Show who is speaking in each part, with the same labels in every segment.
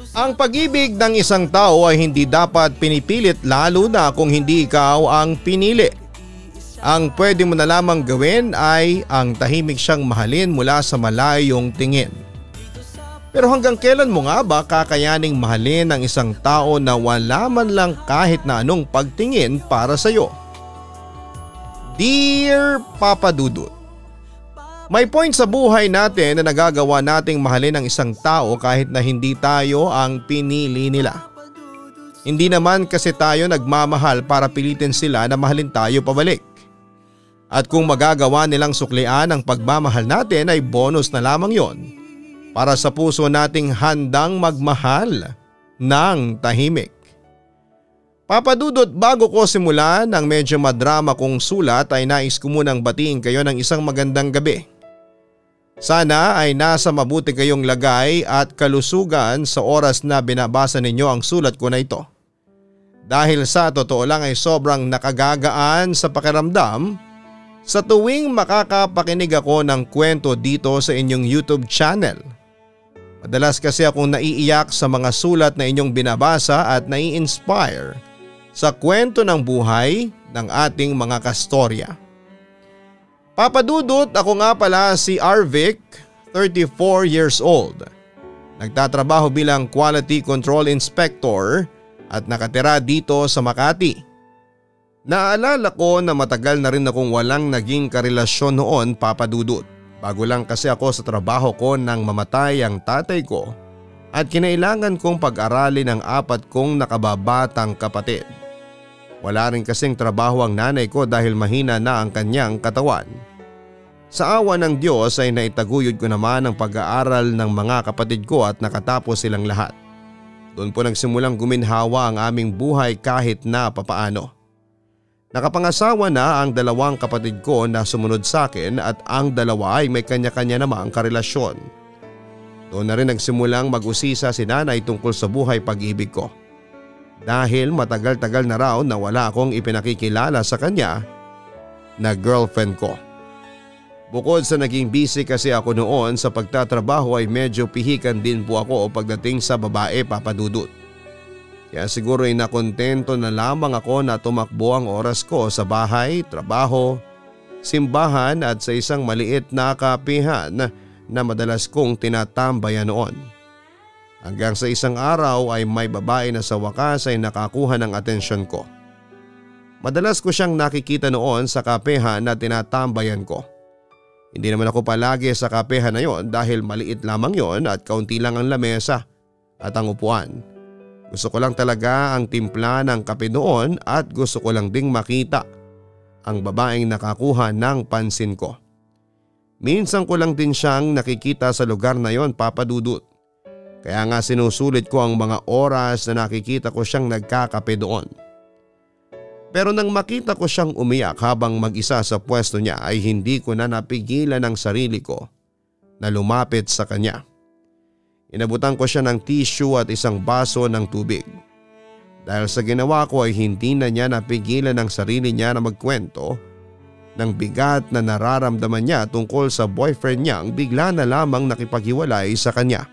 Speaker 1: Ang pag-ibig ng isang tao ay hindi dapat pinipilit lalo na kung hindi ikaw ang pinili. Ang pwede mo na lamang gawin ay ang tahimik siyang mahalin mula sa malayong tingin. Pero hanggang kailan mo nga ba kakayaning mahalin ang isang tao na wala man lang kahit na anong pagtingin para sa iyo? Dear Papa Dudut, may point sa buhay natin na nagagawa nating mahalin ang isang tao kahit na hindi tayo ang pinili nila. Hindi naman kasi tayo nagmamahal para pilitin sila na mahalin tayo pabalik. At kung magagawa nilang suklian ang pagmamahal natin ay bonus na lamang yon para sa puso nating handang magmahal ng tahimik. Papa Dudut, bago ko simulan ang medyo madrama kong sulat ay nais ko munang batiin kayo ng isang magandang gabi. Sana ay nasa mabuti kayong lagay at kalusugan sa oras na binabasa ninyo ang sulat ko na ito. Dahil sa totoo lang ay sobrang nakagagaan sa pakiramdam sa tuwing makakapakinig ako ng kwento dito sa inyong YouTube channel. Madalas kasi akong naiiyak sa mga sulat na inyong binabasa at nai-inspire sa kwento ng buhay ng ating mga kastorya. Papa Dudut, ako nga pala si Arvic, 34 years old. Nagtatrabaho bilang Quality Control Inspector at nakatira dito sa Makati. Naalala ko na matagal na rin akong walang naging karelasyon noon, Papa Dudut. Bago lang kasi ako sa trabaho ko nang mamatay ang tatay ko at kinailangan kong pag-aralin ang 4 kong nakababatang kapatid. Wala rin kasing trabaho ang nanay ko dahil mahina na ang kanyang katawan. Sa awa ng Diyos ay naitaguyod ko naman ang pag-aaral ng mga kapatid ko at nakatapos silang lahat. Doon po nagsimulang guminhawa ang aming buhay kahit na papaano. Nakapangasawa na ang 2 kapatid ko na sumunod sa akin at ang 2 ay may kanya-kanya namang karelasyon. Doon na rin nagsimulang mag-usisa si nanay tungkol sa buhay pag-ibig ko. Dahil matagal-tagal na raw na wala akong ipinakikilala sa kanya na girlfriend ko. Bukod sa naging busy kasi ako noon sa pagtatrabaho ay medyo pihikan din po ako pagdating sa babae, Papa Dudut. Kaya siguro ay nakontento na lamang ako na tumakbo ang oras ko sa bahay, trabaho, simbahan at sa isang maliit na kapihan na madalas kong tinatambayan noon. Hanggang sa isang araw ay may babae na sa wakas ay nakakuha ng atensyon ko. Madalas ko siyang nakikita noon sa kapehan na tinatambayan ko. Hindi naman ako palagi sa kapehan na yon dahil maliit lamang yon at kaunti lang ang lamesa at ang upuan. Gusto ko lang talaga ang timpla ng kape noon at gusto ko lang ding makita ang babaeng nakakuha ng pansin ko. Minsan ko lang din siyang nakikita sa lugar na yon, Papa Dudut. Kaya nga sinusulit ko ang mga oras na nakikita ko siyang nagkakape doon. Pero nang makita ko siyang umiyak habang mag-isa sa pwesto niya ay hindi ko na napigilan ang sarili ko na lumapit sa kanya. Inabutan ko siya ng tissue at isang baso ng tubig. Dahil sa ginawa ko ay hindi na niya napigilan ang sarili niya na magkwento ng bigat na nararamdaman niya tungkol sa boyfriend niyang bigla na lamang nakipaghiwalay sa kanya.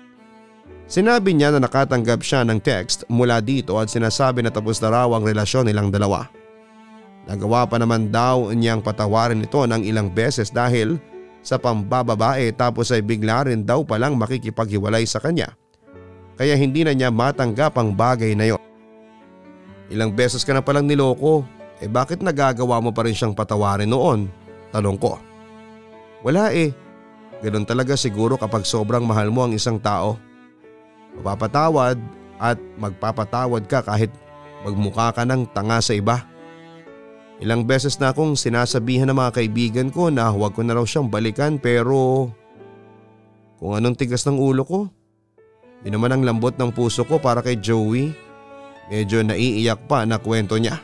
Speaker 1: Sinabi niya na nakatanggap siya ng text mula dito at sinasabi na tapos na raw ang relasyon nilang dalawa. Nagawa pa naman daw niyang patawarin ito ng ilang beses dahil sa pambababae tapos ay bigla rin daw palang makikipaghiwalay sa kanya. Kaya hindi na niya matanggap ang bagay na yon. Ilang beses ka na palang niloko, bakit nagagawa mo pa rin siyang patawarin noon? Tanong ko. Wala Ganun talaga siguro kapag sobrang mahal mo ang isang tao. Mapapatawad at magpapatawad ka kahit magmukha ka ng tanga sa iba. Ilang beses na akong sinasabihan ng mga kaibigan ko na huwag ko na raw siyang balikan pero kung anong tigas ng ulo ko. Yun naman ang lambot ng puso ko para kay Joey. Medyo naiiyak pa na kwento niya.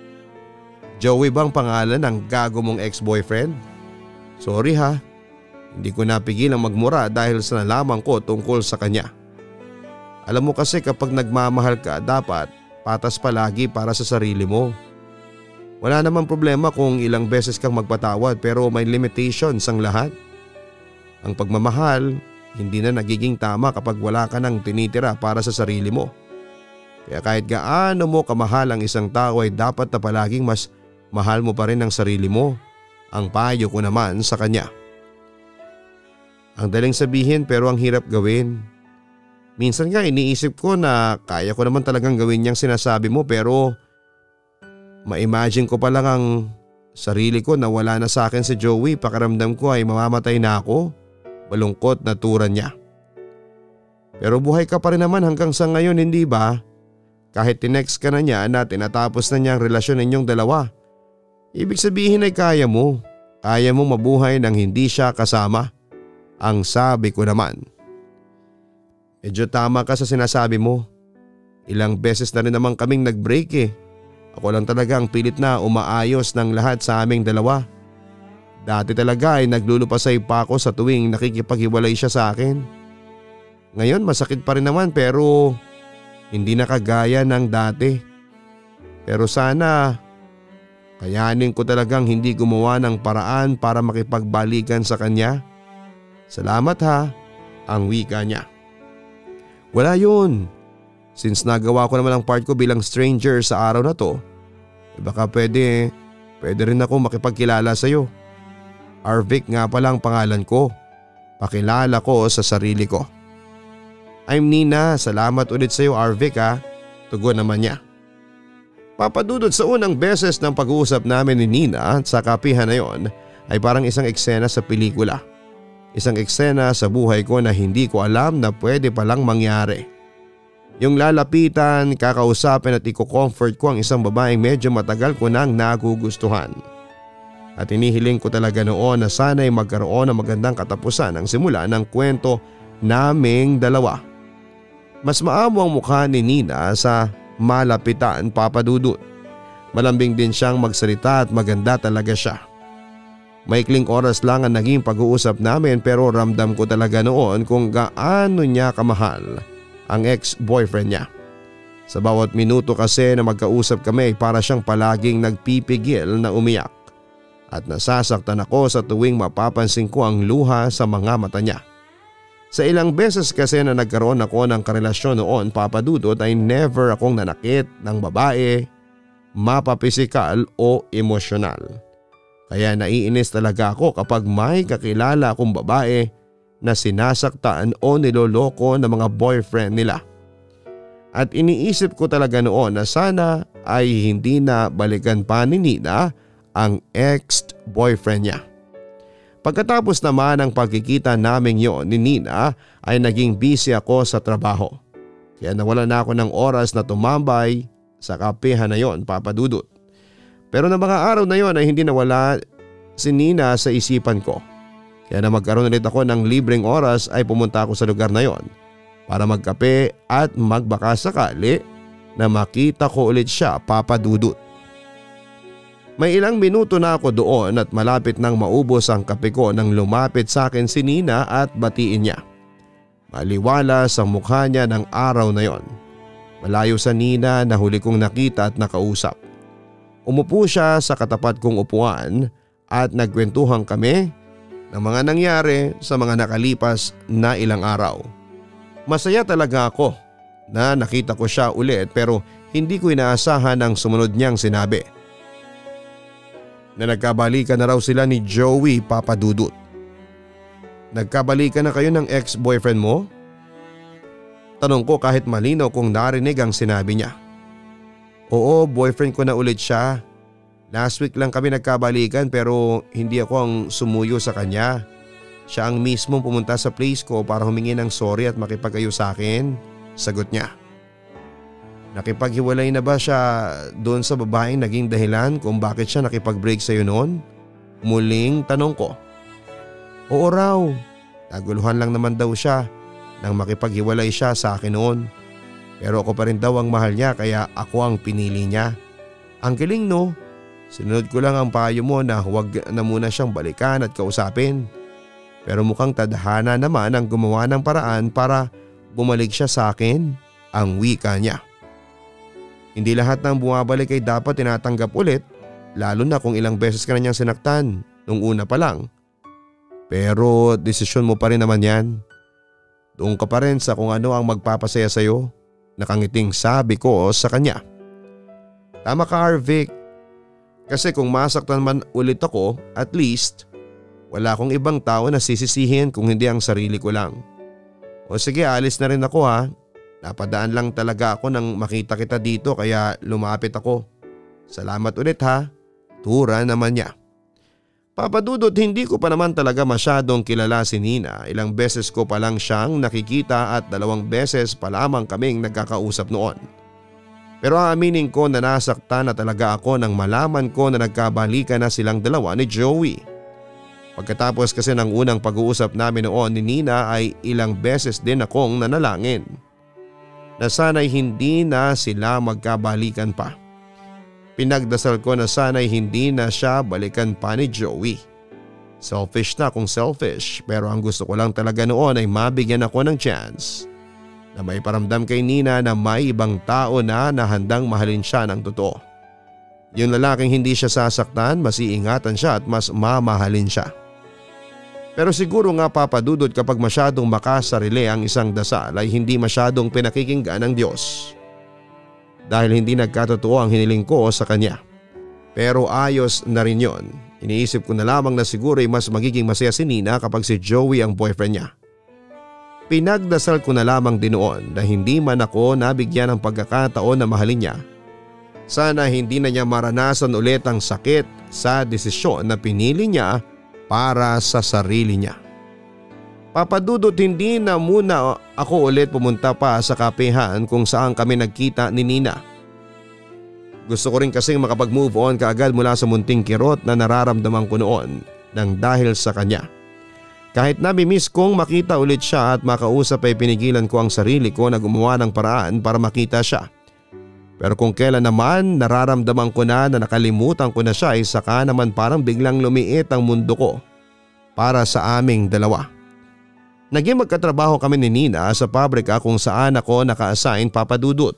Speaker 1: Joey bang pangalan ng gago mong ex-boyfriend? Sorry ha, hindi ko napigilang magmura dahil sa nalaman ko tungkol sa kanya. Alam mo kasi kapag nagmamahal ka dapat patas palagi para sa sarili mo. Wala namang problema kung ilang beses kang magpatawad pero may limitations ang lahat. Ang pagmamahal, hindi na nagiging tama kapag wala ka nang tinitira para sa sarili mo. Kaya kahit gaano mo kamahal ang isang tao ay dapat na palaging mas mahal mo pa rin ang sarili mo. Ang payo ko naman sa kanya. Ang daling sabihin pero ang hirap gawin. Minsan nga iniisip ko na kaya ko naman talagang gawin niyang sinasabi mo pero ma-imagine ko pa lang ang sarili ko na wala na sa akin si Joey, pakiramdam ko ay mamamatay na ako. Malungkot na tura niya. Pero buhay ka pa rin naman hanggang sa ngayon, hindi ba? Kahit tinext ka na niya na tinatapos na niya ang relasyon ninyong dalawa. Ibig sabihin ay kaya mo. Kaya mo mabuhay nang hindi siya kasama. Ang sabi ko naman. Medyo tama ka sa sinasabi mo. Ilang beses na rin naman kaming nag-break eh. Ako lang talaga ang pilit na umaayos ng lahat sa aming dalawa. Dati talaga ay naglulupasay pa ako sa tuwing nakikipaghiwalay siya sa akin. Ngayon masakit pa rin naman pero hindi na kagaya ng dati. Pero sana kayanin ko talagang hindi gumawa ng paraan para makipagbalikan sa kanya. Salamat ha, ang wika niya. Wala yun. Since nagawa ko naman ang part ko bilang stranger sa araw na to, baka pwede rin ako makipagkilala sa iyo. Arvic nga pala ang pangalan ko. Pakilala ko sa sarili ko. I'm Nina, salamat ulit sa iyo Arvic ha. Tugon naman niya. Papa Dudut, sa unang beses ng pag-uusap namin ni Nina sa kapihan na yon ay parang isang eksena sa pelikula. Isang eksena sa buhay ko na hindi ko alam na pwede palang mangyari. Yung lalapitan, kakausapin at i-comfort ko ang isang babaeng medyo matagal ko nang nagugustuhan. At inihiling ko talaga noon na sana'y magkaroon ng magandang katapusan ang simula ng kwento naming dalawa. Mas maamo ang mukha ni Nina sa malapitan, Papa Dudut. Malambing din siyang magsalita at maganda talaga siya. Maikling oras lang ang naging pag-uusap namin pero ramdam ko talaga noon kung gaano niya kamahal ang ex-boyfriend niya. Sa bawat minuto kasi na magkausap kami para siyang palaging nagpipigil na umiyak. At nasasaktan ako sa tuwing mapapansin ko ang luha sa mga mata niya. Sa ilang beses kasi na nagkaroon ako ng karelasyon noon, Papa Dudut, ay never akong nanakit ng babae, mapapisikal o emosyonal. Kaya naiinis talaga ako kapag may kakilala akong babae na sinasaktan o niloloko ng mga boyfriend nila. At iniisip ko talaga noon na sana ay hindi na balikan pa ni Nina ang ex-boyfriend niya. Pagkatapos naman ng pagkikita namin yon ni Nina ay naging busy ako sa trabaho. Kaya nawala na ako ng oras na tumambay sa kapehan na yon, Papa Dudut. Pero ng mga araw na yon ay hindi nawala si Nina sa isipan ko. Kaya na magkaroon ulit ako ng libreng oras ay pumunta ako sa lugar na yon para magkape at magbaka sakali na makita ko ulit siya, Papa Dudut. May ilang minuto na ako doon at malapit nang maubos ang kape ko nang lumapit sa akin si Nina at batiin niya. Maliwala sa mukha niya ng araw na yon. Malayo sa Nina na huli kong nakita at nakausap. Umupo siya sa katapat kong upuan at nagkwentuhan kami ng mga nangyari sa mga nakalipas na ilang araw. Masaya talaga ako na nakita ko siya ulit pero hindi ko inaasahan ang sumunod niyang sinabi. Na nagkabalikan na raw sila ni Joey, Papa Dudut. Nagkabalikan na kayo ng ex-boyfriend mo? Tanong ko kahit malinaw kong narinig ang sinabi niya. Oo, boyfriend ko na ulit siya. Last week lang kami nagkabalikan pero hindi ako ang sumuyo sa kanya. Siya ang mismong pumunta sa place ko para humingi ng sorry at makipag-ayos sa akin. Sagot niya. Nakipaghiwalay na ba siya doon sa babaeng naging dahilan kung bakit siya nakipag-break sa'yo noon? Muling tanong ko. Oo raw. Naguluhan lang naman daw siya nang makipaghiwalay siya sa akin noon. Pero ako pa rin daw ang mahal niya kaya ako ang pinili niya. Ang galing no? Sinunod ko lang ang payo mo na huwag na muna siyang balikan at kausapin. Pero mukhang tadhana naman ang gumawa ng paraan para bumalik siya sa akin, ang wika niya. Hindi lahat ng bumabalik ay dapat tinatanggap ulit, lalo na kung ilang beses ka na niyang sinaktan nung una pa lang. Pero desisyon mo pa rin naman yan. Doon ka pa rin sa kung ano ang magpapasaya sa'yo. Nakangiting sabi ko sa kanya. Tama ka Arvic. Kasi kung masaktan man ulit ako, at least wala akong ibang tao na sisisihin kung hindi ang sarili ko lang. O sige, alis na rin ako ha. Napadaan lang talaga ako nang makita kita dito kaya lumapit ako. Salamat ulit ha. Tura naman niya. Papa Dudut, hindi ko pa naman talaga masyadong kilala si Nina. Ilang beses ko pa lang siyang nakikita at 2 beses pa lamang kaming nagkakausap noon. Pero aaminin ko na nasaktan na talaga ako nang malaman ko na nagkabalikan na silang dalawa ni Joey. Pagkatapos kasi ng unang pag-uusap namin noon ni Nina ay ilang beses din akong nanalangin na sana'y hindi na sila magkabalikan pa. Pinagdasal ko na sana'y hindi na siya balikan pa ni Joey. Selfish na kung selfish, pero ang gusto ko lang talaga noon ay mabigyan ako ng chance na may paramdam kay Nina na may ibang tao na handang mahalin siya ng totoo. Yung lalaking hindi siya sasaktan, mas iingatan siya at mas mamahalin siya. Pero siguro nga Papa Dudut, kapag masyadong makasarili ang isang dasal ay hindi masyadong pinakikinggan ng Diyos. Dahil hindi nagkatotoo ang hiniling ko sa kanya. Pero ayos na rin yon. Iniisip ko na lamang na siguro ay mas magiging masaya si Nina kapag si Joey ang boyfriend niya. Pinagdasal ko na lamang din noon na hindi man ako nabigyan ng pagkakataon na mahalin niya. Sana hindi na niya maranasan ulit ang sakit sa desisyon na pinili niya para sa sarili niya. Papa Dudut, hindi na muna ako ulit pumunta pa sa kapehan kung saan kami nagkita ni Nina. Gusto ko rin kasing makapag-move on kaagad mula sa munting kirot na nararamdaman ko noon nang dahil sa kanya. Kahit nami-miss kong makita ulit siya at makausap ay pinigilan ko ang sarili ko na gumawa ng paraan para makita siya. Pero kung kailan naman nararamdaman ko na nakalimutan ko na siya ay saka naman parang biglang lumiit ang mundo ko para sa aming dalawa. Naging magkatrabaho kami ni Nina sa pabrika kung saan ako naka-assign, Papa Dudut.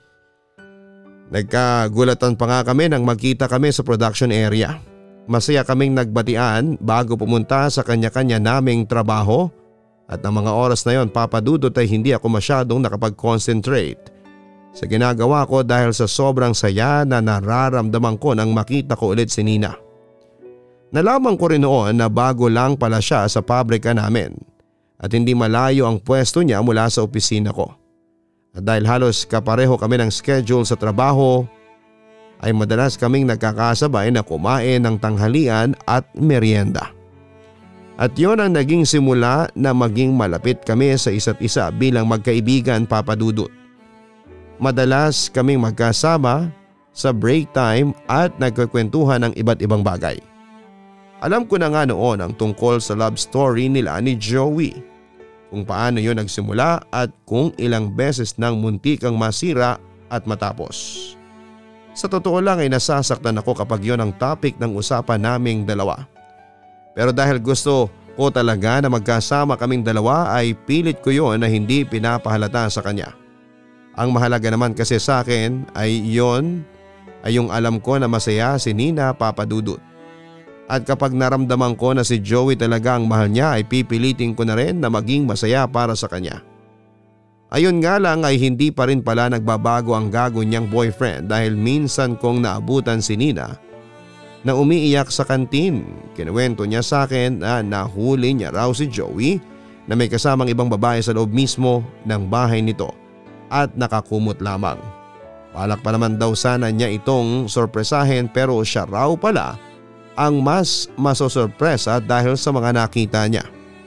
Speaker 1: Nagkagulatan pa nga kami nang magkita kami sa production area. Masaya kaming nagbatian bago pumunta sa kanya-kanya naming trabaho at ang mga oras na yon, Papa Dudut, ay hindi ako masyadong nakapag-concentrate sa ginagawa ko dahil sa sobrang saya na nararamdaman ko nang makita ko ulit si Nina. Nalaman ko rin noon na bago lang pala siya sa pabrika namin at hindi malayo ang pwesto niya mula sa opisina ko. At dahil halos kapareho kami ng schedule sa trabaho, ay madalas kaming nagkakasabay na kumain ng tanghalian at merienda. At yon ang naging simula na maging malapit kami sa isa't isa bilang magkaibigan, Papa Dudut. Madalas kaming magkasama sa break time at nagkukwentuhan ng iba't ibang bagay. Alam ko na nga noon ang tungkol sa love story nila ni Joey, kung paano yun nagsimula at kung ilang beses nang muntikang masira at matapos. Sa totoo lang ay nasasaktan ako kapag yon ang topic ng usapan naming dalawa. Pero dahil gusto ko talaga na magkasama kaming dalawa ay pilit ko yon na hindi pinapahalata sa kanya. Ang mahalaga naman kasi sa akin ay yung alam ko na masaya si Nina, Papa Dudut. At kapag naramdaman ko na si Joey talaga ang mahal niya ay pipilitin ko na rin na maging masaya para sa kanya. Ayun nga lang ay hindi pa rin pala nagbabago ang gago niyang boyfriend dahil minsan kong naabutan si Nina na umiiyak sa kantin. Kinuwento niya sa akin na nahuli niya raw si Joey na may kasamang ibang babae sa loob mismo ng bahay nito at nakakumot lamang. Balak pa naman daw sana niya itong sorpresahin pero siya raw pala ang mas masosorpresa dahil sa mga nakita niya.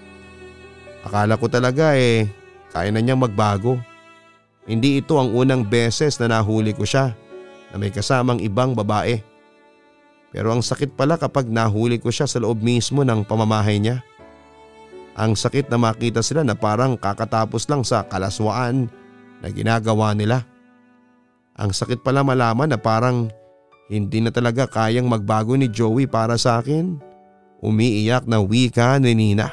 Speaker 1: Akala ko talaga kaya na niyang magbago. Hindi ito ang unang beses na nahuli ko siya na may kasamang ibang babae. Pero ang sakit pala kapag nahuli ko siya sa loob mismo ng pamamahay niya. Ang sakit na makita sila na parang kakatapos lang sa kalaswaan na ginagawa nila. Ang sakit pala malaman na parang hindi na talaga kayang magbago ni Joey para sa akin. Umiiyak na wika ni Nina.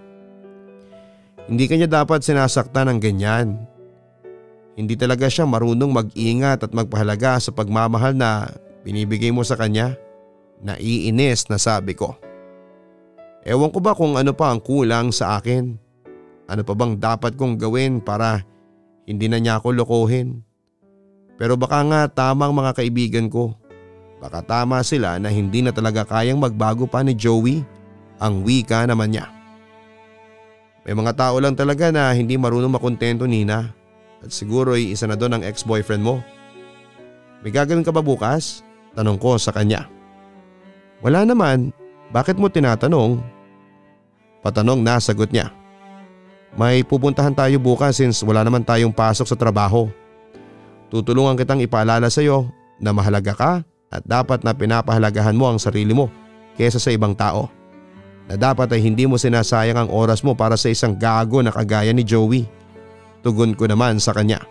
Speaker 1: Hindi kanya dapat sinasaktan ng ganyan. Hindi talaga siya marunong mag-ingat at magpahalaga sa pagmamahal na binibigay mo sa kanya. Naiinis na sabi ko. Ewan ko ba kung ano pa ang kulang sa akin. ano pa bang dapat kong gawin para hindi na niya ako lokohin. Pero baka nga tamang mga kaibigan ko. Baka tama sila na hindi na talaga kayang magbago pa ni Joey, ang wika naman niya. May mga tao lang talaga na hindi marunong makontento, Nina. At siguro ay isa na doon ang ex-boyfriend mo. May gagawin ka ba bukas? Tanong ko sa kanya. Wala naman, bakit mo tinatanong? Patanong na sagot niya. May pupuntahan tayo bukas since wala naman tayong pasok sa trabaho. Tutulungan kitang ipaalala sa iyo na mahalaga ka at dapat na pinapahalagahan mo ang sarili mo kaysa sa ibang tao. Na dapat ay hindi mo sinasayang ang oras mo para sa isang gago na kagaya ni Joey. Tugon ko naman sa kanya.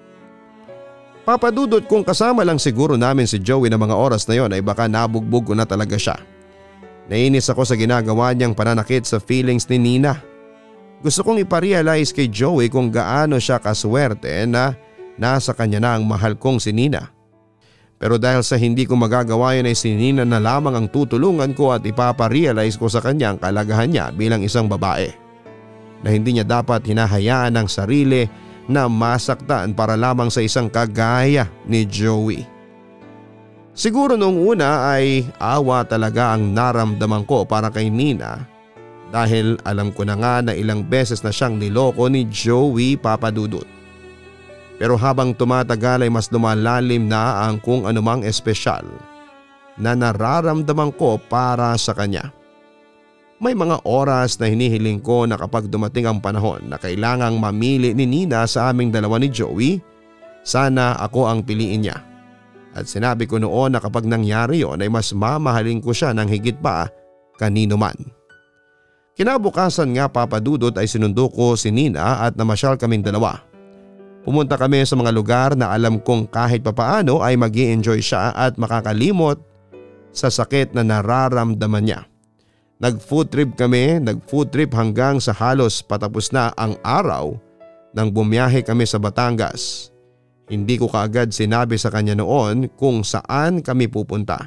Speaker 1: Papa Dudut, kung kasama lang siguro namin si Joey na mga oras na yon ay baka nabugbog ko na talaga siya. Nainis ako sa ginagawa niyang pananakit sa feelings ni Nina. Gusto kong iparealize kay Joey kung gaano siya kaswerte na nasa kanya na ang mahal kong si Nina. Pero dahil sa hindi ko magagawa yun ay si Nina na lamang ang tutulungan ko at ipaparealize ko sa kanya ang kalagahan niya bilang isang babae. Na hindi niya dapat hinahayaan ang sarili na masaktan para lamang sa isang kagaya ni Joey. Siguro noong una ay awa talaga ang naramdaman ko para kay Nina dahil alam ko na nga na ilang beses na siyang niloko ni Joey, Papa Dudut. Pero habang tumatagal ay mas lumalalim na ang kung anumang espesyal na nararamdaman ko para sa kanya. May mga oras na hinihiling ko na kapag dumating ang panahon na kailangang mamili ni Nina sa aming dalawa ni Joey, sana ako ang piliin niya. At sinabi ko noon na kapag nangyari yon ay mas mamahalin ko siya ng higit pa kanino man. Kinabukasan nga, Papa Dudut, ay sinundo ko si Nina at namasyal kaming dalawa. Pumunta kami sa mga lugar na alam kong kahit papaano ay mag-i-enjoy siya at makakalimot sa sakit na nararamdaman niya. Nag-food trip hanggang sa halos patapos na ang araw nang bumiyahe kami sa Batangas. Hindi ko kaagad sinabi sa kanya noon kung saan kami pupunta.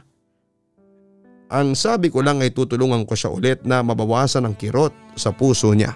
Speaker 1: Ang sabi ko lang ay tutulungan ko siya ulit na mabawasan ang kirot sa puso niya.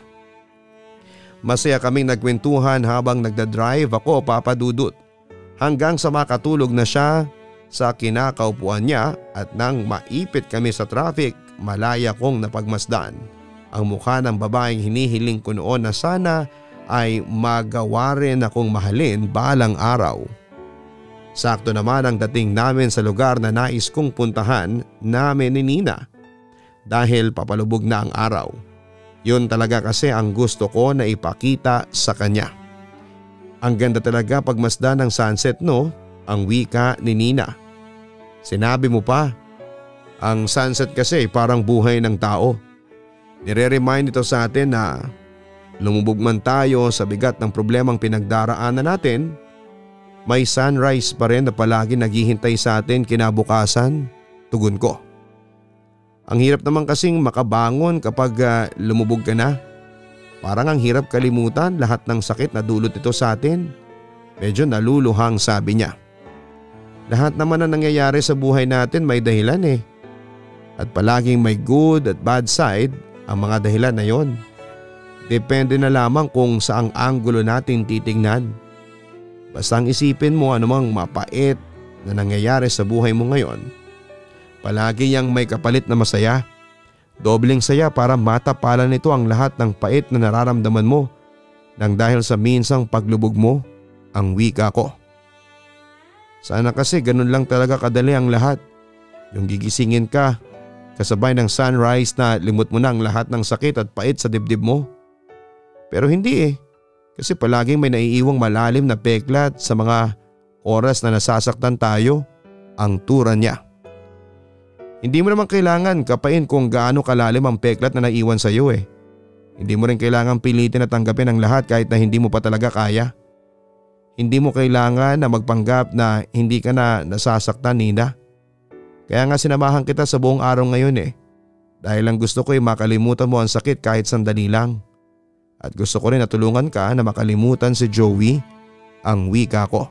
Speaker 1: Masaya kaming nagkwentuhan habang nagdadrive ako, Papa Dudut, hanggang sa makatulog na siya sa kinakaupuan niya at nang maipit kami sa traffic, malaya kong napagmasdan ang mukha ng babaeng hinihiling ko noon na sana ay magawa rin akong mahalin balang araw. Sakto naman ang dating namin sa lugar na nais kong puntahan namin ni Nina dahil papalubog na ang araw. Yun talaga kasi ang gusto ko na ipakita sa kanya. Ang ganda talaga pagmasdan ng sunset, no? Ang wika ni Nina. Sinabi mo pa, ang sunset kasi parang buhay ng tao. Nire-remind ito sa atin na lumubog man tayo sa bigat ng problemang pinagdaraanan natin, may sunrise pa rin na palagi naghihintay sa atin kinabukasan, tugon ko. Ang hirap naman kasing makabangon kapag lumubog ka na. Parang ang hirap kalimutan lahat ng sakit na dulot ito sa atin. Medyo naluluhang sabi niya. Lahat naman na nangyayari sa buhay natin may dahilan eh. At palaging may good at bad side ang mga dahilan na yon. Depende na lamang kung saang anggulo natin titignan. Basta ang isipin mo anumang mapait na nangyayari sa buhay mo ngayon, palagi yang may kapalit na masaya. Dobleng saya para matapalan nito ang lahat ng pait na nararamdaman mo nang dahil sa minsang paglubog mo, ang wika ko. Sana kasi ganun lang talaga kadali ang lahat. Yung gigisingin ka, kasabay ng sunrise na limot mo na ang lahat ng sakit at pait sa dibdib mo. Pero hindi eh, kasi palaging may naiiwang malalim na peklat sa mga oras na nasasaktan tayo, ang tura niya. Hindi mo naman kailangan kapain kung gaano kalalim ang peklat na naiwan sa iyo eh. Hindi mo rin kailangan pilitin at tanggapin ang lahat kahit na hindi mo pa talaga kaya. Hindi mo kailangan na magpanggap na hindi ka na nasasaktan, Nina. Kaya nga sinamahan kita sa buong araw ngayon eh. Dahil lang gusto ko ay makalimutan mo ang sakit kahit sandali lang. At gusto ko rin na tulungan ka na makalimutan si Joey, ang wika ko.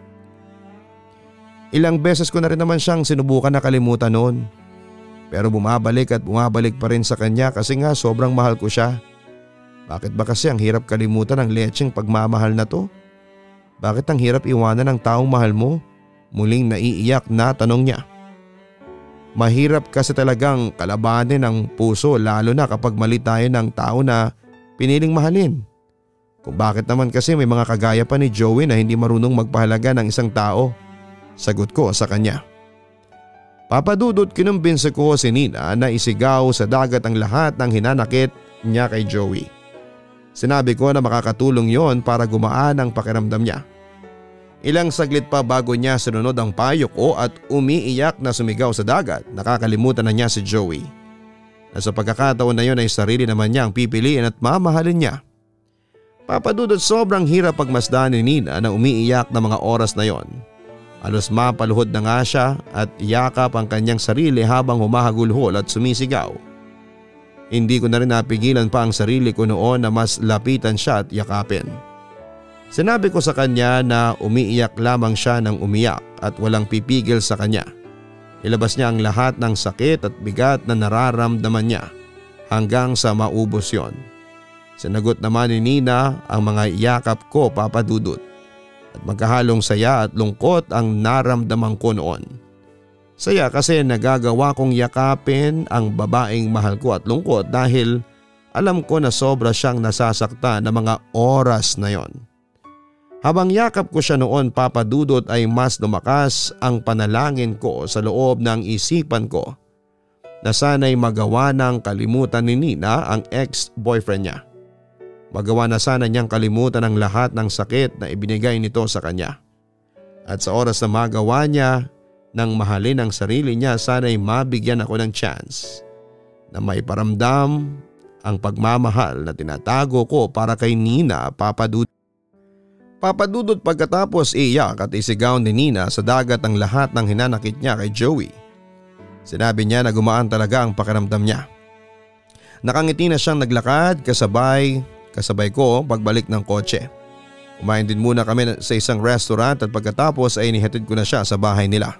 Speaker 1: Ilang beses ko na rin naman siyang sinubukan na kalimutan noon. Pero bumabalik at bumabalik pa rin sa kanya kasi nga sobrang mahal ko siya. Bakit ba kasi ang hirap kalimutan ang letseng pagmamahal na to? Bakit ang hirap iwanan ng taong mahal mo? Muling naiiyak na tanong niya. Mahirap kasi talagang kalabanin ang puso lalo na kapag mali tayo ng tao na piniling mahalin. Kung bakit naman kasi may mga kagaya pa ni Joey na hindi marunong magpahalaga ng isang tao? Sagot ko sa kanya. Papa Dudut, kinumbinsi ko si Nina na isigaw sa dagat ang lahat ng hinanakit niya kay Joey. Sinabi ko na makakatulong yon para gumaan ang pakiramdam niya. Ilang saglit pa bago niya sinunod ang payo ko at umiiyak na sumigaw sa dagat, nakakalimutan na niya si Joey. Na sa pagkakataon na yon ay sarili naman niya ang pipiliin at mamahalin niya. Papa Dudut, sobrang hirap pagmasdan ni Nina na umiiyak na mga oras na yon. Halos mapaluhod na nga siya at yakap ang kanyang sarili habang humahagulhol at sumisigaw. Hindi ko na rin napigilan pa ang sarili ko noon na mas lapitan siya at yakapin. Sinabi ko sa kanya na umiiyak lamang siya ng umiyak at walang pipigil sa kanya. Ilabas niya ang lahat ng sakit at bigat na nararamdaman niya hanggang sa maubos yon. Sinagot naman ni Nina ang mga yakap ko, Papa Dudut. At magkahalong saya at lungkot ang naramdaman ko noon. Saya kasi nagagawa kong yakapin ang babaeng mahal ko at lungkot dahil alam ko na sobra siyang nasasaktan ng mga oras na yon. Habang yakap ko siya noon, Papa Dudut, ay mas lumakas ang panalangin ko sa loob ng isipan ko na sana'y magawa ng kalimutan ni Nina ang ex-boyfriend niya. Magawa na sana niyang kalimutan ang lahat ng sakit na ibinigay nito sa kanya. At sa oras na magawa niya nang mahalin ang sarili niya, sana'y mabigyan ako ng chance na maiparamdam ang pagmamahal na tinatago ko para kay Nina, Papa Dudut. Papa Dudut, pagkatapos iyak at isigaw ni Nina sa dagat ang lahat ng hinanakit niya kay Joey. Sinabi niya na gumaan talaga ang pakiramdam niya. Nakangiti na siyang naglakad kasabay ko pagbalik ng kotse. Kumain din muna kami sa isang restaurant at pagkatapos ay inihatid ko na siya sa bahay nila.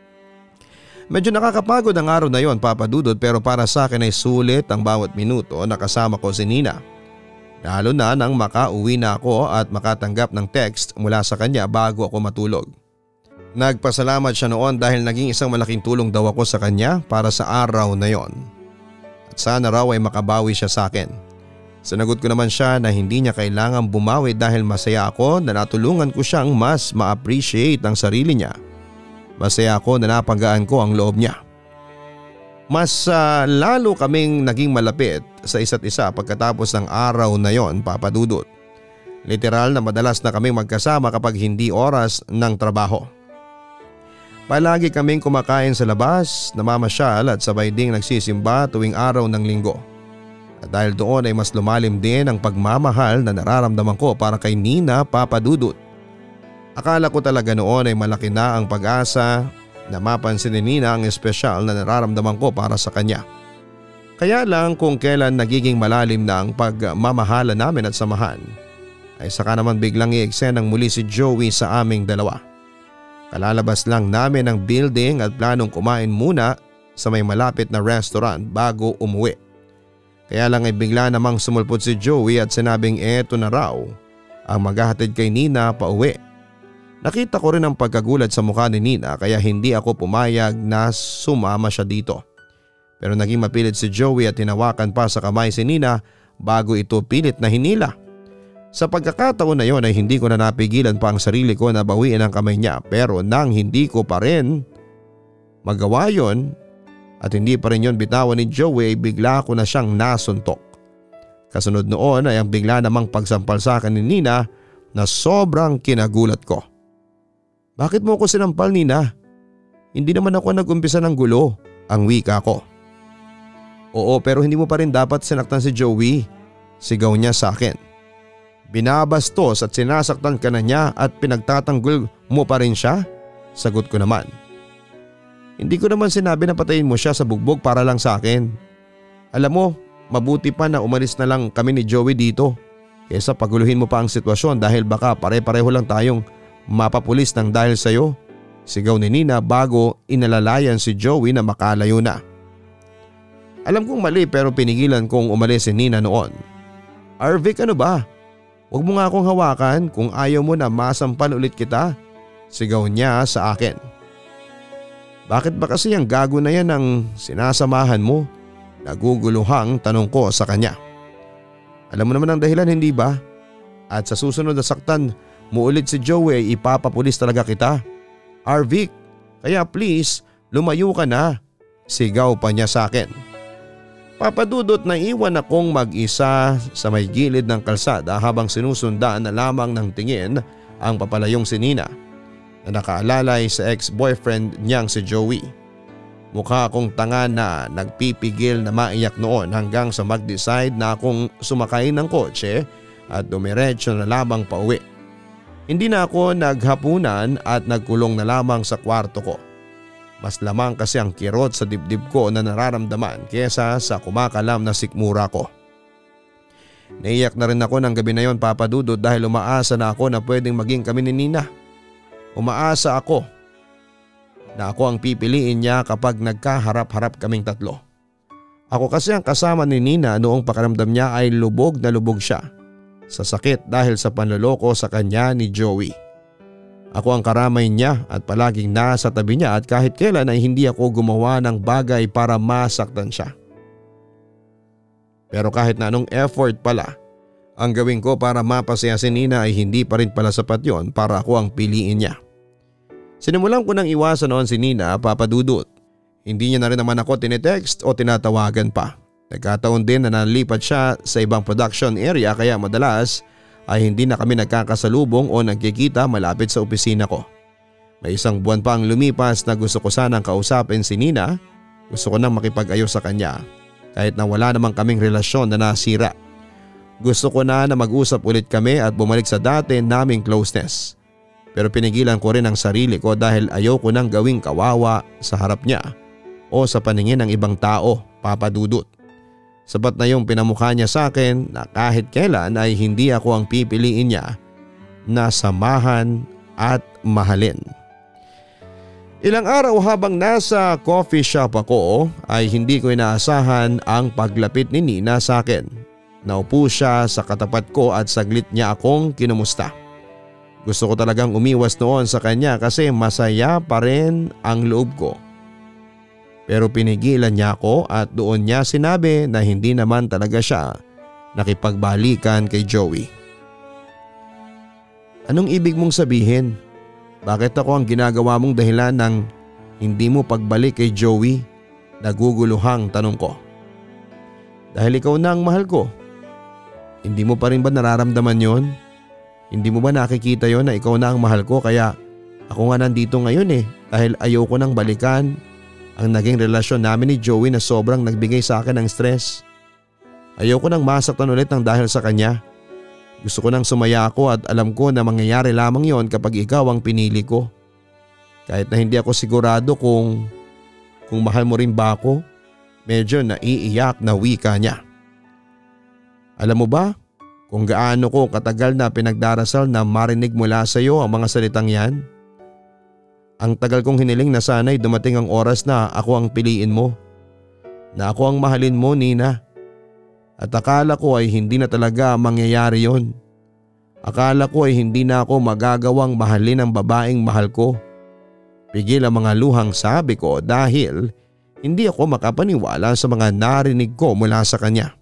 Speaker 1: Medyo nakakapagod ang araw na yon, Papa Dudut, pero para sa akin ay sulit ang bawat minuto na kasama ko si Nina. Lalo na nang makauwi na ako at makatanggap ng text mula sa kanya bago ako matulog. Nagpasalamat siya noon dahil naging isang malaking tulong daw ako sa kanya para sa araw na yon. At sana raw ay makabawi siya sa akin. Sinagot ko naman siya na hindi niya kailangang bumawi dahil masaya ako na natulungan ko siyang mas ma-appreciate ang sarili niya. Masaya ako na napagaan ko ang loob niya. Mas lalo kaming naging malapit sa isa't isa pagkatapos ng araw na yon, Papa Dudut. Literal na madalas na kaming magkasama kapag hindi oras ng trabaho. Palagi kaming kumakain sa labas, namamasyal at sabay ding nagsisimba tuwing araw ng linggo. At dahil doon ay mas lumalim din ang pagmamahal na nararamdaman ko para kay Nina, Papa Dudut. Akala ko talaga noon ay malaki na ang pag-asa na mapansin ni Nina ang espesyal na nararamdaman ko para sa kanya. Kaya lang kung kailan nagiging malalim na ang pagmamahala namin at samahan, ay saka naman biglang i-eksenang muli si Joey sa aming dalawa. Kalalabas lang namin ng building at planong kumain muna sa may malapit na restaurant bago umuwi. Kaya lang ay bigla namang sumulpot si Joey at sinabing eto na raw ang maghahatid kay Nina pa uwi. Nakita ko rin ang pagkagulat sa mukha ni Nina kaya hindi ako pumayag na sumama siya dito. Pero naging mapilit si Joey at hinawakan pa sa kamay si Nina bago ito pilit na hinila. Sa pagkakataon na yon ay hindi ko na napigilan pa ang sarili ko na bawiin ang kamay niya, pero nang hindi ko pa rin magawa yon at hindi pa rin yon bitawan ni Joey ay bigla ko na siyang nasuntok. Kasunod noon ay ang bigla namang pagsampal sa akin ni Nina na sobrang kinagulat ko. Bakit mo ko sinampal, Nina? Hindi naman ako nag-umpisa ng gulo, ang wika ko. Oo, pero hindi mo pa rin dapat sinaktan si Joey, sigaw niya sa akin. Binabastos at sinasaktan ka na niya at pinagtatanggol mo pa rin siya? Sagot ko naman. Hindi ko naman sinabi na patayin mo siya sa bugbog para lang sa akin. Alam mo, mabuti pa na umalis na lang kami ni Joey dito kaysa paguluhin mo pa ang sitwasyon dahil baka pare-pareho lang tayong mapapulis ng dahil sayo, sigaw ni Nina bago inalalayan si Joey na makalayo na. Alam kong mali pero pinigilan kong umalis si Nina noon. Arvic, ano ba? Huwag mo nga akong hawakan kung ayaw mo na masampal ulit kita. Sigaw niya sa akin. Bakit ba kasi ang gago na yan ang sinasamahan mo? Naguguluhang tanong ko sa kanya. Alam mo naman ang dahilan, hindi ba? At sa susunod na saktan mo ulit si Joey ay ipapapulis talaga kita. Arvic, kaya please lumayo ka na. Sigaw pa niya sa akin. Papa Dudut, naiwan akong mag-isa sa may gilid ng kalsada habang sinusundaan na lamang ng tingin ang papalayong si Nina na nakaalalay sa ex-boyfriend niyang si Joey. Mukha akong tanga na nagpipigil na maiyak noon hanggang sa mag-decide na akong sumakay ng kotse at dumiretso na lamang pauwi. Hindi na ako naghapunan at nagkulong na lamang sa kwarto ko. Mas lamang kasi ang kirot sa dibdib ko na nararamdaman kesa sa kumakalam na sikmura ko. Naiyak na rin ako ng gabi na yon, Papa Dudut, dahil umaasa na ako na pwedeng maging kami ni Nina. Umaasa ako na ako ang pipiliin niya kapag nagkaharap-harap kaming tatlo. Ako kasi ang kasama ni Nina noong pakiramdam niya ay lubog na lubog siya sa sakit dahil sa panloloko sa kanya ni Joey. Ako ang karamay niya at palaging nasa tabi niya at kahit kailan ay hindi ako gumawa ng bagay para masaktan siya. Pero kahit na anong effort pala ang gawin ko para mapasaya si Nina ay hindi pa rin pala sapat yon para ako ang piliin niya. Sinimulan ko nang iwasan noon si Nina, Papa Dudut. Hindi niya na rin naman ako tinetext o tinatawagan pa. Nagkataon din na nalipat siya sa ibang production area kaya madalas ay hindi na kami nagkakasalubong o nagkikita malapit sa opisina ko. May isang buwan pa ang lumipas na gusto ko sanang kausapin si Nina. Gusto ko nang makipag-ayos sa kanya kahit na wala namang kaming relasyon na nasira. Gusto ko na mag-usap ulit kami at bumalik sa dati naming closeness. Pero pinigilan ko rin ang sarili ko dahil ayoko nang gawing kawawa sa harap niya o sa paningin ng ibang tao, Papa Dudut. Sapat na yung pinamukha niya sa akin na kahit kailan ay hindi ako ang pipiliin niya na samahan at mahalin. Ilang araw habang nasa coffee shop ako ay hindi ko inaasahan ang paglapit ni Nina sa akin. Naupo siya sa katapat ko at saglit niya akong kinumusta. Gusto ko talagang umiwas noon sa kanya kasi masaya pa rin ang loob ko. Pero pinigilan niya ako at doon niya sinabi na hindi naman talaga siya nakipagbalikan kay Joey. Anong ibig mong sabihin? Bakit ako ang ginagawa mong dahilan ng hindi mo pagbalik kay Joey? Naguguluhang tanong ko. Dahil ikaw na ang mahal ko. Hindi mo pa rin ba nararamdaman yon? Hindi mo ba nakikita yon na ikaw na ang mahal ko kaya ako nga nandito ngayon dahil ayoko nang balikan ang naging relasyon namin ni Joey na sobrang nagbigay sa akin ng stress. Ayoko nang masaktan ulit ng dahil sa kanya. Gusto ko nang sumaya ako at alam ko na mangyayari lamang yon kapag ikaw ang pinili ko. Kahit na hindi ako sigurado kung mahal mo rin ba ako, medyo naiiyak na wika niya. Alam mo ba kung gaano ko katagal na pinagdarasal na marinig mula sa iyo ang mga salitang yan? Ang tagal kong hiniling na sana'y dumating ang oras na ako ang piliin mo. Na ako ang mahalin mo, Nina. At akala ko ay hindi na talaga mangyayari yon. Akala ko ay hindi na ako magagawang mahalin ang babaeng mahal ko. Pigil ang mga luhang sabi ko dahil hindi ako makapaniwala sa mga narinig ko mula sa kanya.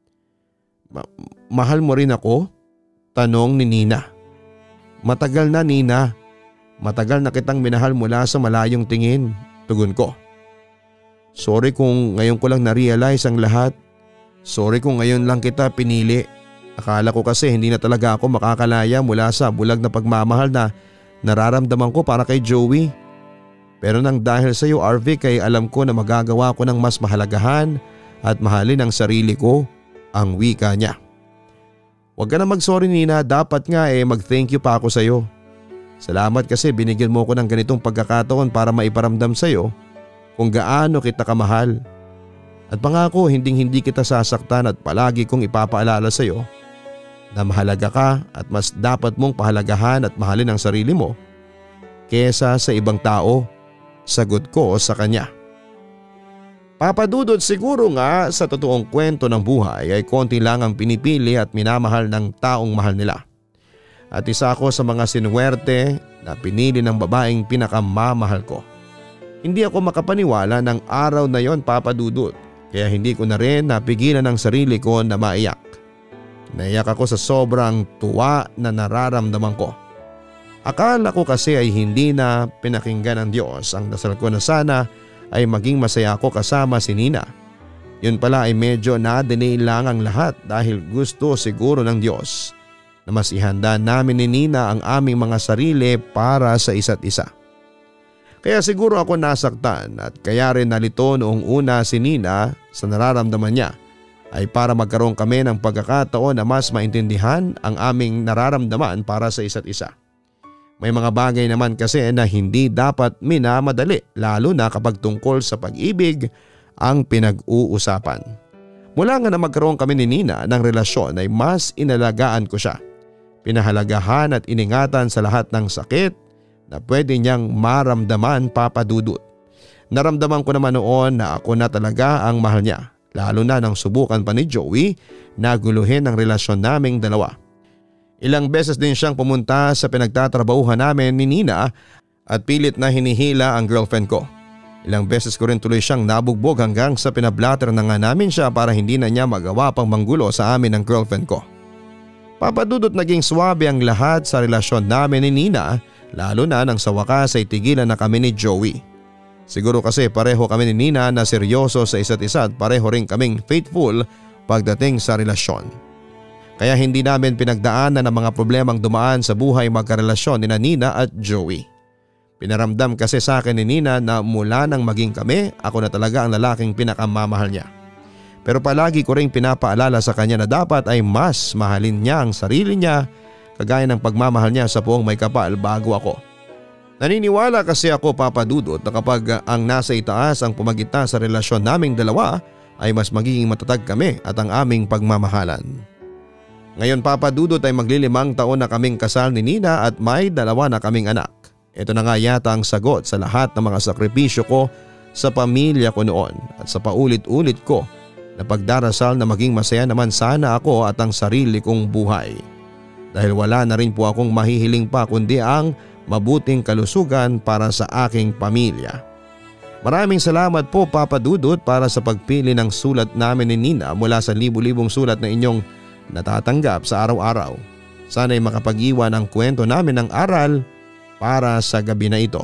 Speaker 1: Mahal mo rin ako? Tanong ni Nina. Matagal na, Nina. Matagal na kitang minahal mula sa malayong tingin, tugon ko. Sorry kung ngayon ko lang na-realize ang lahat. Sorry kung ngayon lang kita pinili. Akala ko kasi hindi na talaga ako makakalaya mula sa bulag na pagmamahal na nararamdaman ko para kay Joey. Pero nang dahil sa iyo, Arvic, ay alam ko na magagawa ko ng mas mahalagahan at mahalin ang sarili ko, ang wika niya. Huwag ka na mag-sorry, Nina, dapat nga mag-thank you pa ako sa iyo. Salamat kasi binigyan mo ko ng ganitong pagkakataon para maiparamdam sa iyo kung gaano kita kamahal. At pangako hindi kita sasaktan at palagi kong ipapaalala sa iyo na mahalaga ka at mas dapat mong pahalagahan at mahalin ang sarili mo kesa sa ibang tao, sagot ko sa kanya. Papa Dudut, siguro nga sa totoong kwento ng buhay ay konti lang ang pinipili at minamahal ng taong mahal nila. At isa ako sa mga sinuwerte na pinili ng babaeng pinakamamahal ko. Hindi ako makapaniwala ng araw na yon, Papa Dudut, kaya hindi ko na rin napigilan ang sarili ko na maiyak. Naiyak ako sa sobrang tuwa na nararamdaman ko. Akala ko kasi ay hindi na pinakinggan ng Diyos ang dasal ko na sana ay maging masaya ako kasama si Nina. Yun pala ay medyo na-delay lang ang lahat dahil gusto siguro ng Diyos na mas ihanda namin ni Nina ang aming mga sarili para sa isa't isa. Kaya siguro ako nasaktan at kaya rin nalito noong una si Nina sa nararamdaman niya ay para magkaroon kami ng pagkakataon na mas maintindihan ang aming nararamdaman para sa isa't isa. May mga bagay naman kasi na hindi dapat minamadali lalo na kapag tungkol sa pag-ibig ang pinag-uusapan. Mula nga na magkaroon kami ni Nina ng relasyon ay mas inalagaan ko siya. Pinahalagahan at iningatan sa lahat ng sakit na pwede niyang maramdaman, Papa Dudut. Naramdaman ko naman noon na ako na talaga ang mahal niya, lalo na nang subukan pa ni Joey na guluhin ang relasyon naming dalawa. Ilang beses din siyang pumunta sa pinagtatrabahuhan namin ni Nina at pilit na hinihila ang girlfriend ko. Ilang beses ko rin tuloy siyang nabugbog hanggang sa pinablatter na nga namin siya para hindi na niya magawa pang manggulo sa amin ng girlfriend ko. Papa Dudut, naging swabe ang lahat sa relasyon namin ni Nina, lalo na nang sa wakas ay tigilan na kami ni Joey. Siguro kasi pareho kami ni Nina na seryoso sa isa't isa at pareho rin kaming faithful pagdating sa relasyon. Kaya hindi namin pinagdaanan ang mga problemang dumaan sa buhay magkarelasyon ni Nina at Joey. Pinaramdam kasi sa akin ni Nina na mula nang maging kami, ako na talaga ang lalaking pinakamamahal niya. Pero palagi ko ring pinapaalala sa kanya na dapat ay mas mahalin niya ang sarili niya kagaya ng pagmamahal niya sa buong may kapal bago ako. Naniniwala kasi ako, Papa Dudut, na kapag ang nasa itaas ang pumagitan sa relasyon naming dalawa ay mas magiging matatag kami at ang aming pagmamahalan. Ngayon, Papa Dudut, ay maglilimang taon na kaming kasal ni Nina at may 2 na kaming anak. Ito na nga yata ang sagot sa lahat ng mga sakripisyo ko sa pamilya ko noon at sa paulit-ulit ko na pagdarasal na maging masaya naman sana ako at ang sarili kong buhay. Dahil wala na rin po akong mahihiling pa kundi ang mabuting kalusugan para sa aking pamilya. Maraming salamat po, Papa Dudut, para sa pagpili ng sulat namin ni Nina mula sa libu-libong sulat na inyong natatanggap sa araw-araw. Sana'y makapag-iwan ang kwento namin ng aral para sa gabi na ito.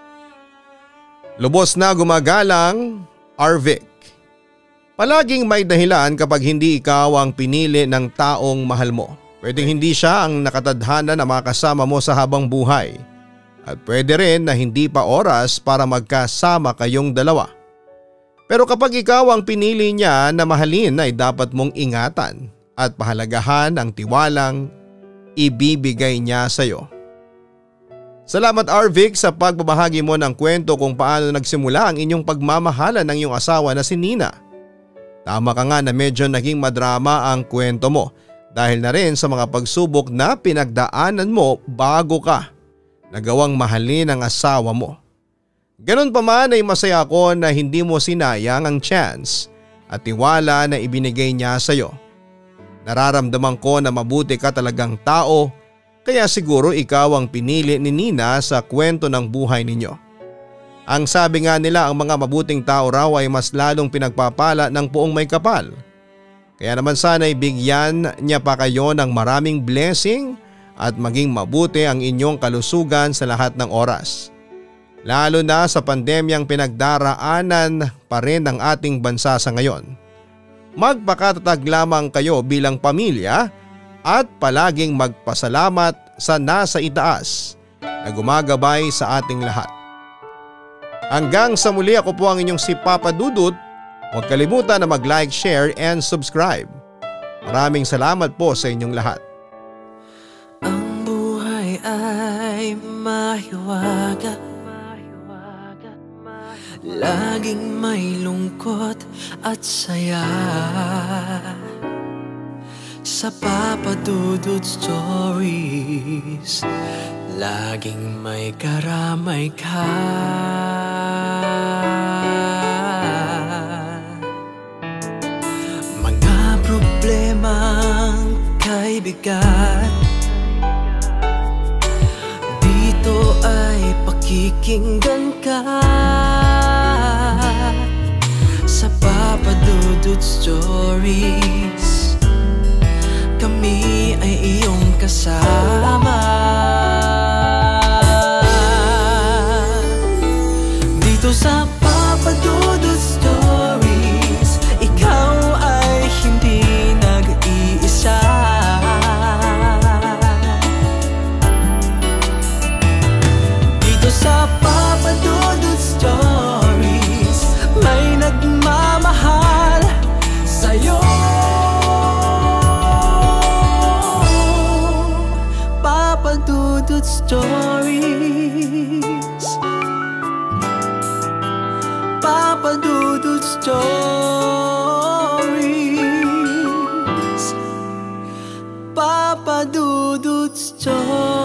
Speaker 1: Lubos na gumagalang, Arvic. Palaging may dahilan kapag hindi ikaw ang pinili ng taong mahal mo. Pwedeng hindi siya ang nakatadhana na makasama mo sa habang buhay. At pwede rin na hindi pa oras para magkasama kayong dalawa. Pero kapag ikaw ang pinili niya na mahalin ay dapat mong ingatan at pahalagahan ang tiwalang ibibigay niya sa iyo. Salamat, Arvic, sa pagbabahagi mo ng kwento kung paano nagsimula ang inyong pagmamahalan ng iyong asawa na si Nina. Tama ka nga na medyo naging madrama ang kwento mo dahil na rin sa mga pagsubok na pinagdaanan mo bago ka nagawang mahalin ang asawa mo. Ganon pa man ay masaya ako na hindi mo sinayang ang chance at tiwala na ibinigay niya sa iyo. Nararamdaman ko na mabuti ka talagang tao, kaya siguro ikaw ang pinili ni Nina sa kwento ng buhay ninyo. Ang sabi nga nila, ang mga mabuting tao raw ay mas lalong pinagpapala ng puong may kapal. Kaya naman sana'y bigyan niya pa kayo ng maraming blessing at maging mabuti ang inyong kalusugan sa lahat ng oras. Lalo na sa pandemyang pinagdaraanan pa rin ng ating bansa sa ngayon. Magpakatatag lamang kayo bilang pamilya at palaging magpasalamat sa nasa itaas na gumagabay sa ating lahat. Hanggang sa muli, ako po ang inyong si Papa Dudut. Huwag kalimutan na mag-like, share and subscribe. Maraming salamat po sa inyong lahat.
Speaker 2: Ang buhay ay mahiwaga, laging may lungkot at saya. Sa Papa Dudut Stories, laging may karamay ka. bigat. Dito ay pakikinggan ka sa Papa Dudut Stories. Kami ay iyong kasama. Dito sa Papa Dudut Stories, ikaw ay hindi nag-iisa. Dito sa Papa Dudut Stories, may nagmamahal sa'yo. Papa Dudut Stories, Papa Dudut Stories, Papa Dudut Stories.